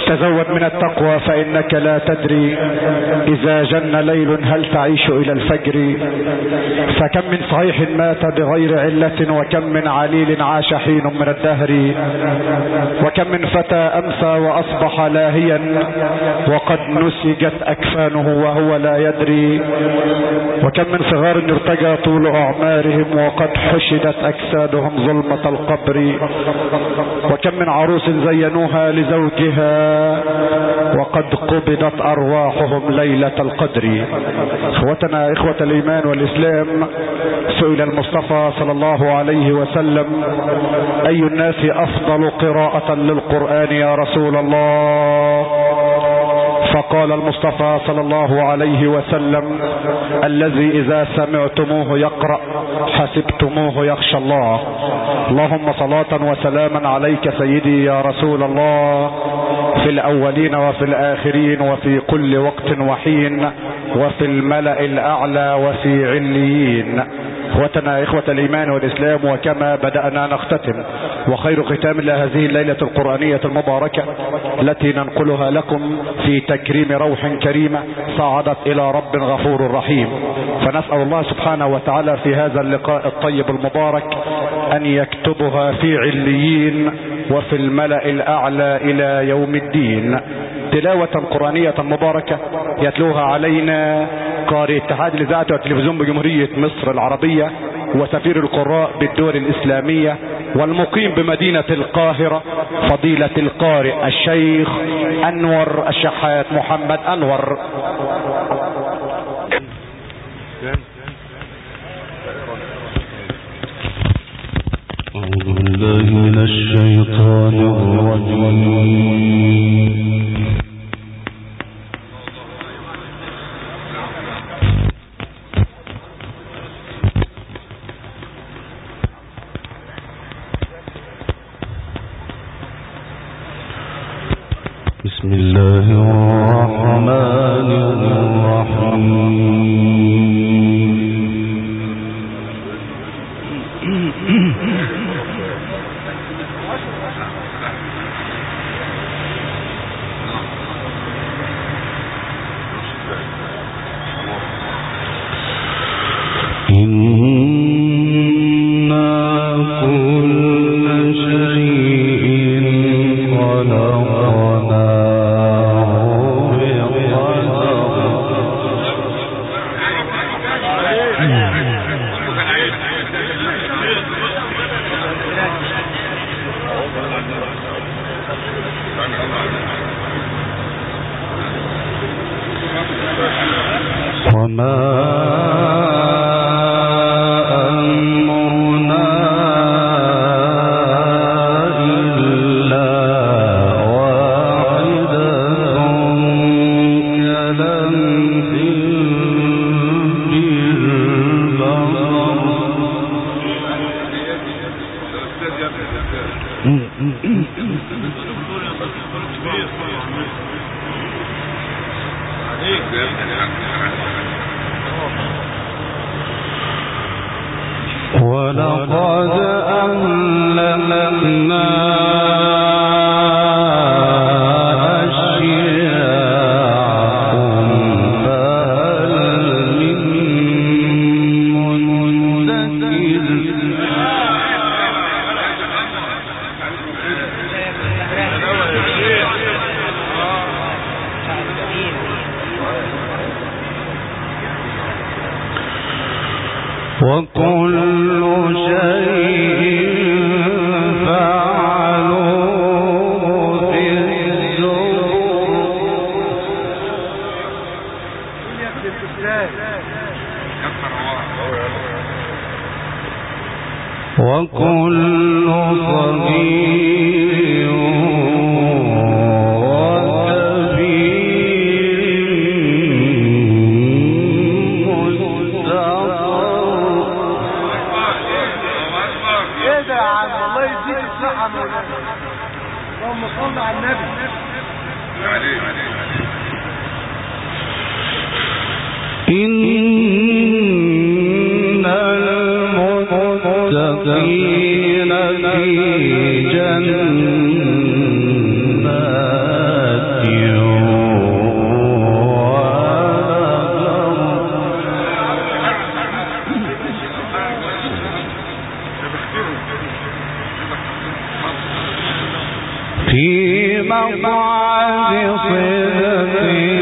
تزود من التقوى فإنك لا تدري إذا جن ليل هل تعيش إلى الفجر. فكم من صحيح مات بغير علة، وكم من عليل عاش حين من الدهر، وكم من فتى أمسى وأصبح لاهيا وقد نسجت أكفانه وهو لا يدري، وكم من صغار ارتجى طول أعمارهم وقد حشدت أجسادهم ظلمة القبر، وكم من عروس زينوها لزوجها وقد قبضت أرواحهم ليلة القدر. اخوتنا اخوة الإيمان والإسلام، سئل المصطفى صلى الله عليه وسلم: أي الناس أفضل قراءة للقرآن يا رسول الله؟ فقال المصطفى صلى الله عليه وسلم: الذي إذا سمعتموه يقرأ حسبتموه يخشى الله. اللهم صلاة وسلاما عليك سيدي يا رسول الله، في الأولين وفي الآخرين وفي كل وقت وحين وفي الملأ الأعلى وفي عليين. اخوتنا اخوة الايمان والاسلام، وكما بدأنا نختتم، وخير ختام لهذه الليلة القرآنية المباركة التي ننقلها لكم في تكريم روح كريمة صعدت الى رب غفور رحيم. فنسأل الله سبحانه وتعالى في هذا اللقاء الطيب المبارك ان يكتبها في عليين وفي الملأ الاعلى الى يوم الدين. تلاوة قرآنية مباركة يتلوها علينا قارئ اتحاد الإذاعة والتلفزيون بجمهورية مصر العربية وسفير القراء بالدول الإسلامية والمقيم بمدينة القاهرة، فضيلة القارئ الشيخ أنور الشحات محمد أنور. أعوذ بالله من الشيطان الرجيم. بسم الله الرحمن الرحيم. ولقد أهلكنا أشياءكم فهل من مدكر. وكل شيء فعلوه في الزبر وكل صغير اللهم صل على النبي. إن المتقين في جنات في مقعد صدق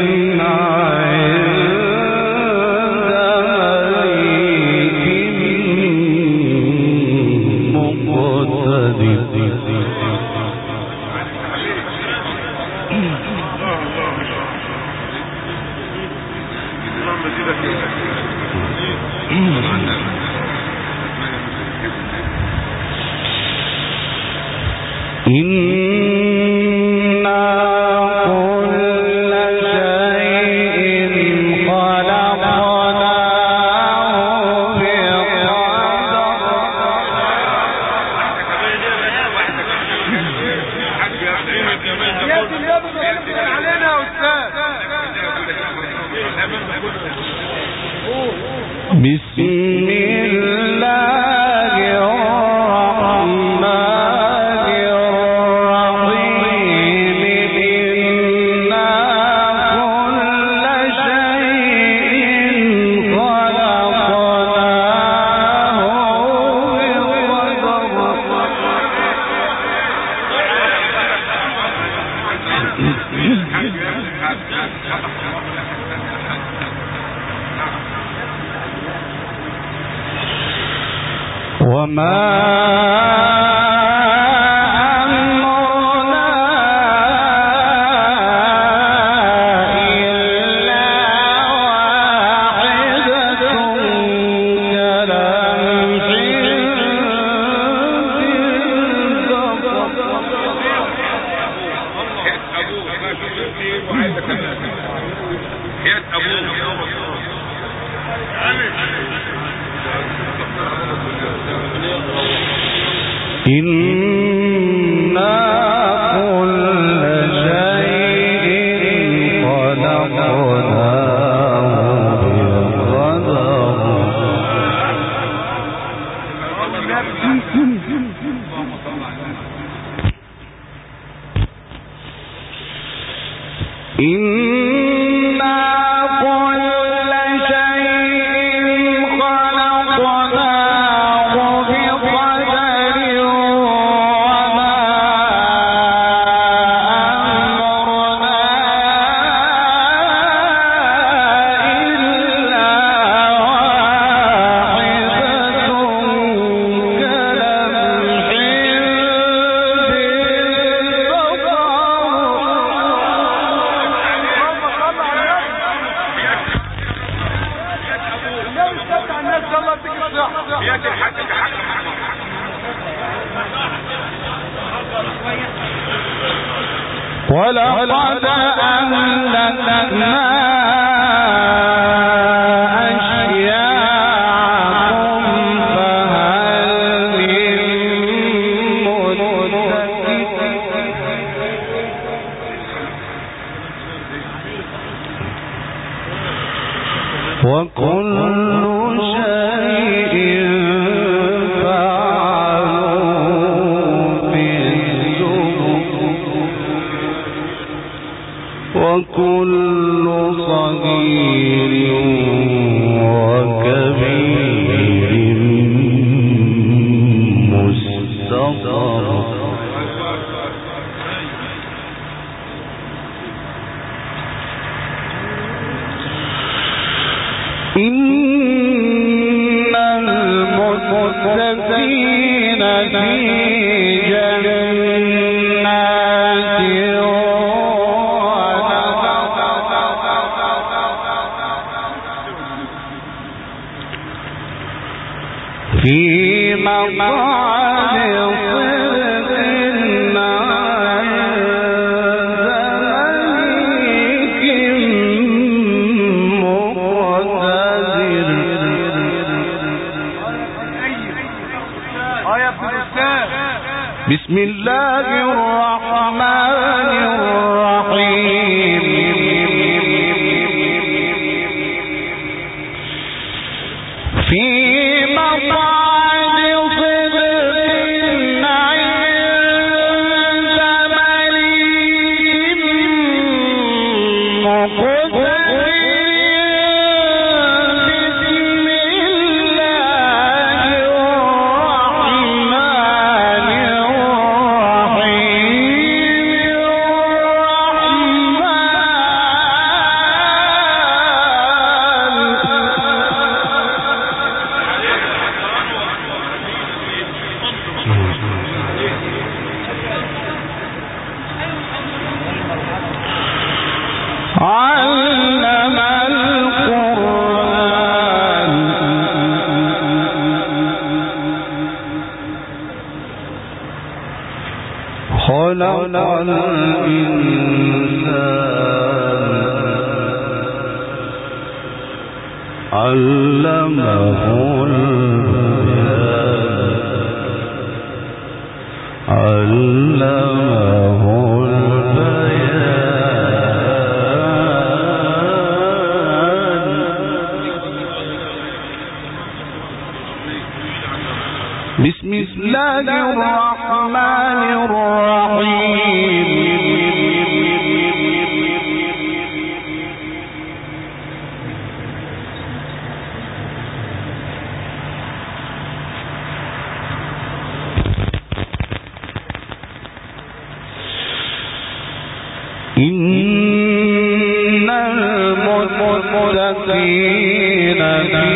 ولقد أهلكنا أشياعكم فهل من مدكر وكل وكل صغير وكبير مستطر إن المتقين في جنات في مقعد صدق عند ملك مقتدر. بسم الله الرحمن الرحيم. في مقعد صدق عند مليك مقتدر. بسم الله الرحمن خلق الإنسان علمه بسم الله الرحمن الرحيم إن المتقين في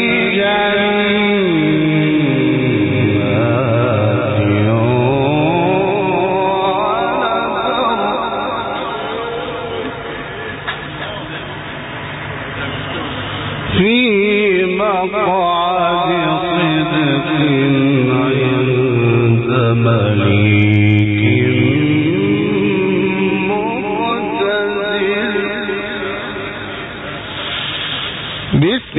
مقعد صدق عند مليك مقتدر بسم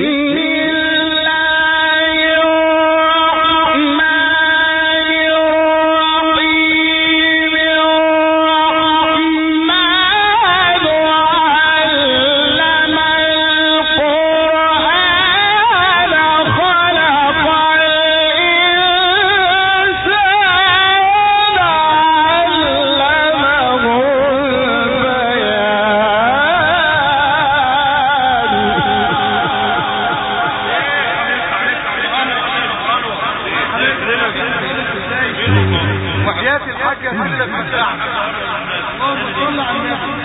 وحياة الحاجة هلك بالساعة. اللهم صل على النبي.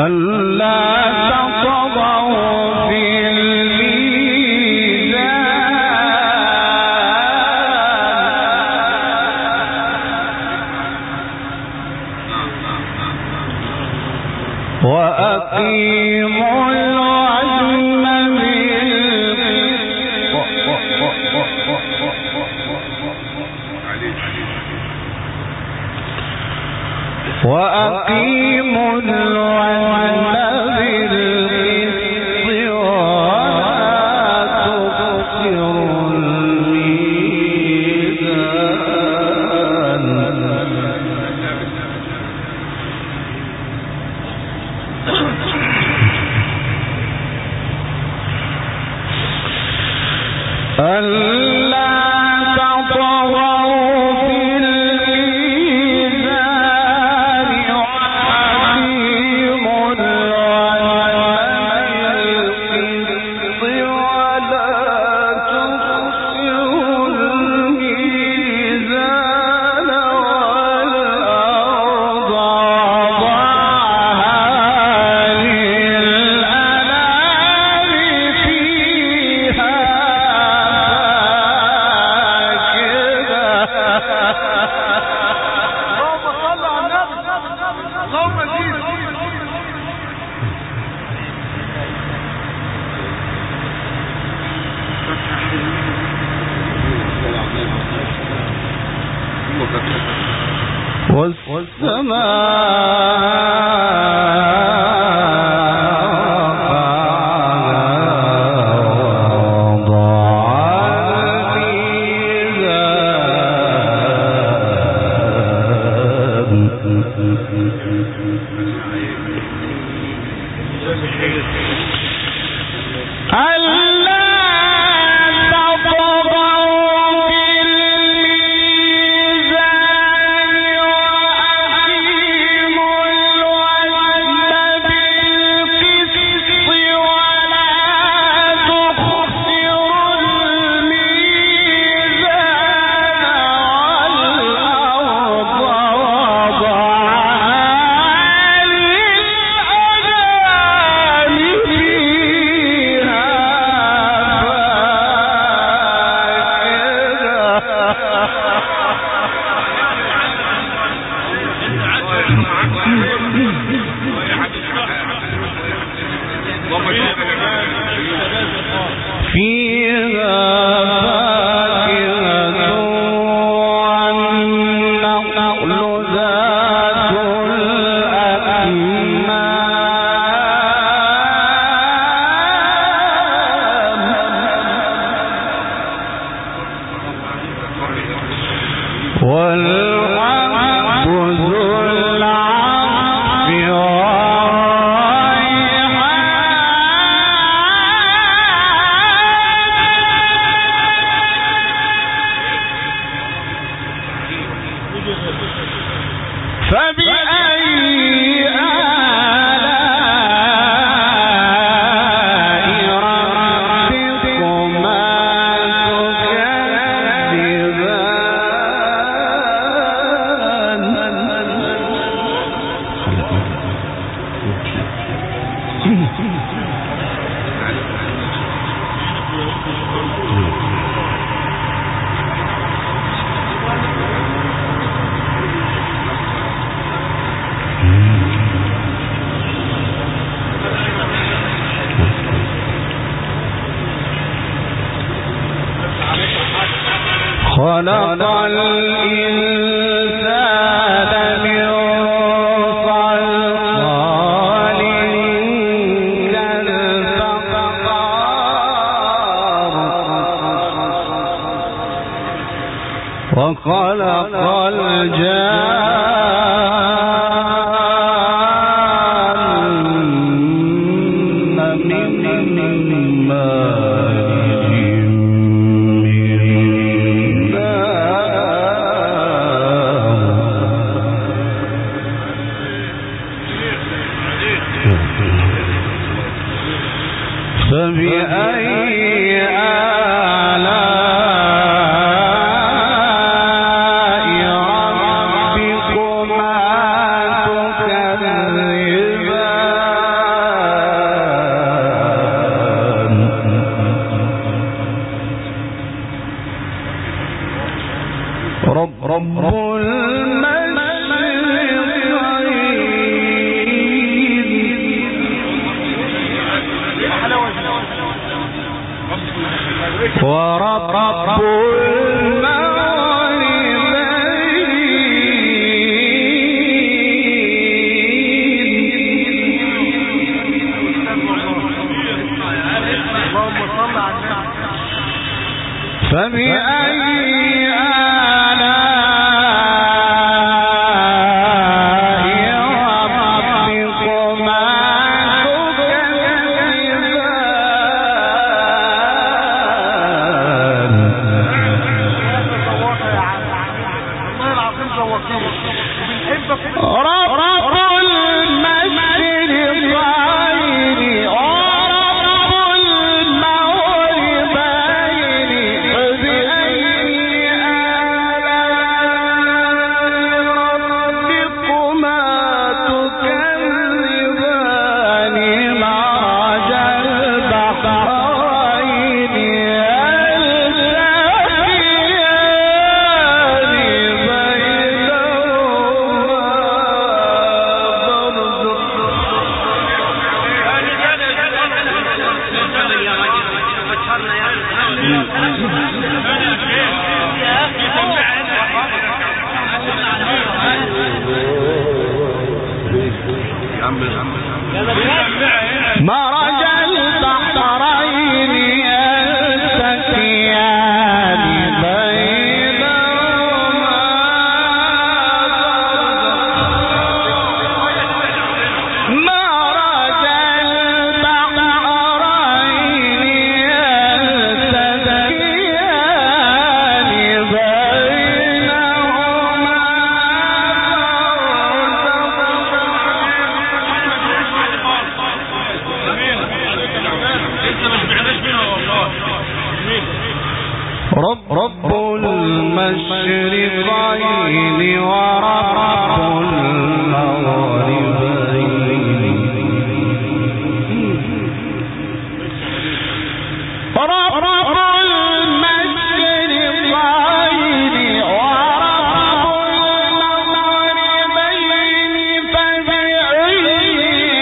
خلق الإنسان من صلصال كالفخار وخلق الجان من مارج فبأي آلاء ربكما تكذبان مرج البحرين يلتقيان بينهما مرج البحرين يلتقيان بينهما رب المشرقين ورب المغربين رب المشرقين ورب المغربين فبأي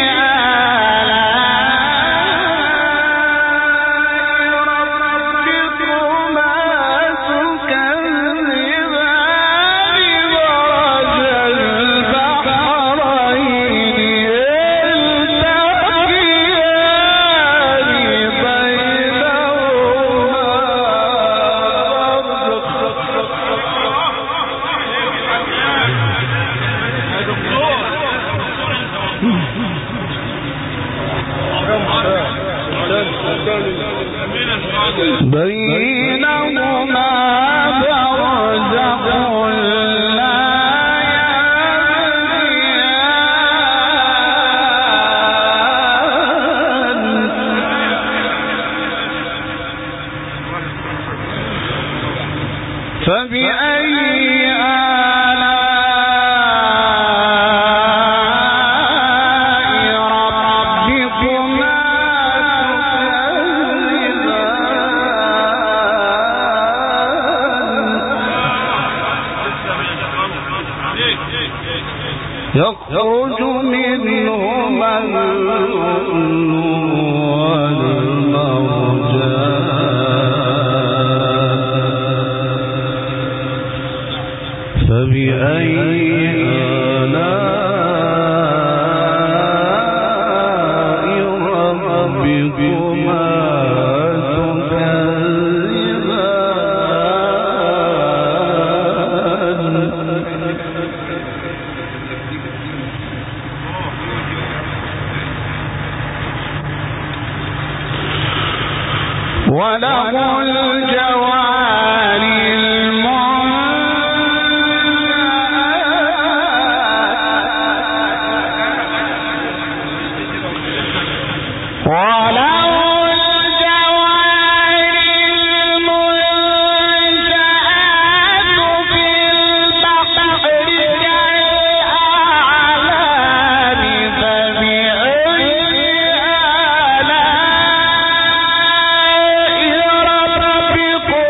بينهما برزخ لا يبغيان فبأي يخرج منهما اللؤلؤ والمرجان فبأي آلاء ربكما وله الجوار المنشآت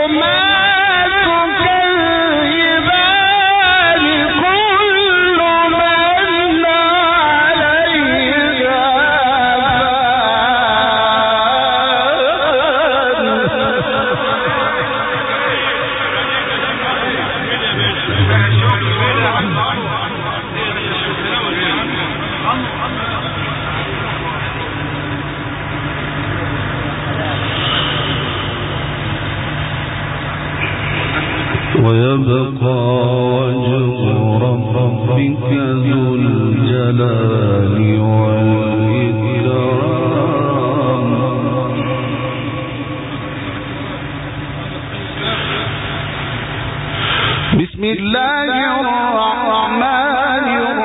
بسم الله الرحمن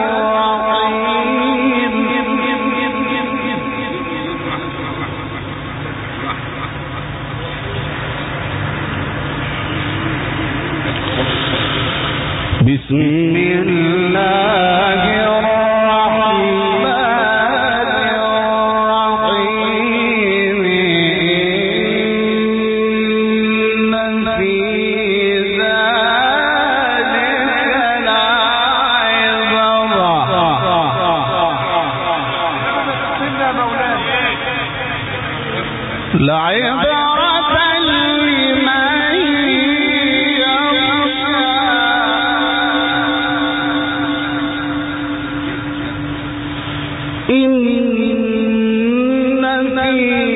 الرحيم بسم الله الرحمن الرحيم إن في لعبرة لمن يخشى إن في